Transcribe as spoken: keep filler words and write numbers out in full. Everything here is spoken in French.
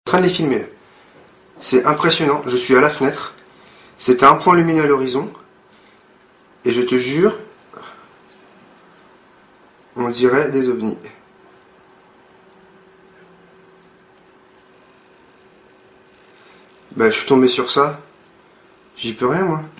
train de les filmer là. C'est impressionnant, je suis à la fenêtre. C'est un point lumineux à l'horizon. Et je te jure, on dirait des ovnis. Bah je suis tombé sur ça. J'y peux rien moi.